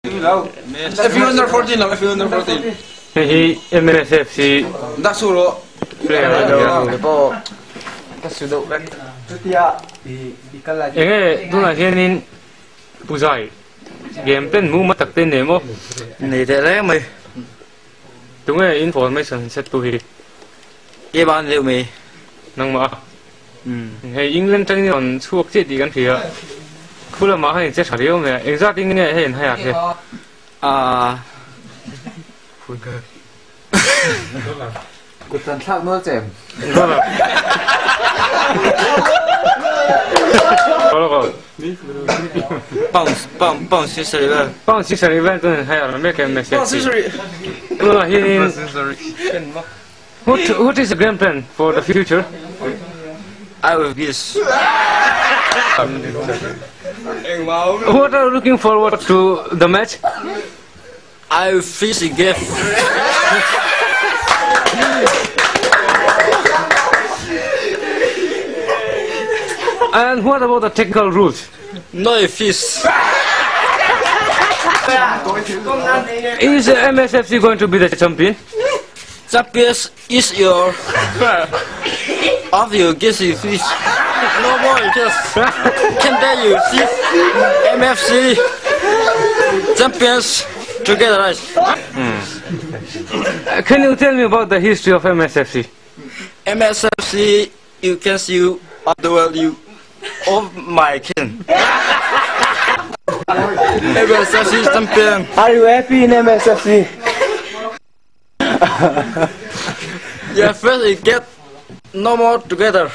If you under 14 lang, if you under 14. He MSF si Dasuro. player Po. Kasudo. Enge tuna hianin puzai game plan mu matak ten nemo Này thế đấy mày. tunga information set tu hi Ye ban liệu mày. nang ma hey England tang ni on chuak che di kan phia khula ma hai che thariyo me exact ing ne hen hai ake À. Cột tần thác nữa chèm. Gola gola Bang sister ba. pang si sari event tun hai ar me ke me se Bang sister. tuna hianin what is the game plan for the future I will guess. what are you looking forward to the match I will fish a gift. and what about the technical rules No fish. is MSFC going to be the champion Champions is your of your guess you fish. No more just can tell you see MFC champions together right. can you tell me about the history of MSFC MSFC you can see you of the world you oh my king. MSFC champion. Are you happy in MSFC? Yeah, first we get no more together.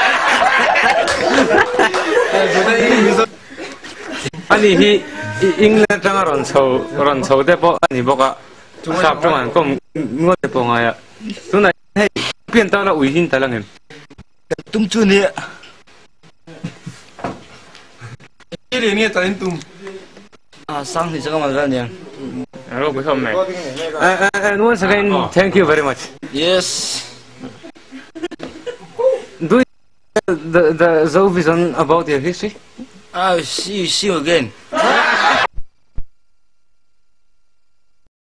ani hi England tanga ron chho de po ani boka sap tang kom ngo de po nga ya tuna hei pian ta la ui hin ta lang em Tum chu ni. Ini ni talin tum. À sang thì chắc mà ra nhỉ. hello we come and once again thank you very much Yes. do you the vision about your history I will see you again.